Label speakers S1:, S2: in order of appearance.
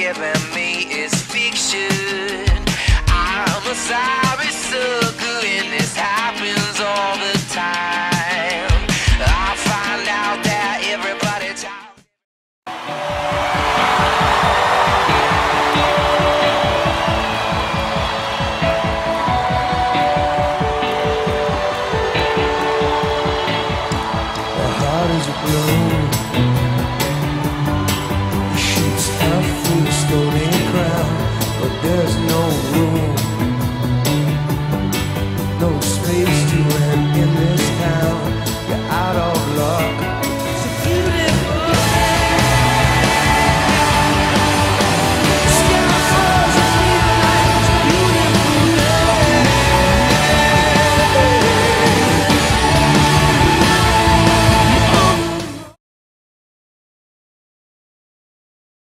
S1: giving me is fiction. I'm a sorry sucker and this happens all the time. I find out that everybody talks.
S2: My heart is a balloon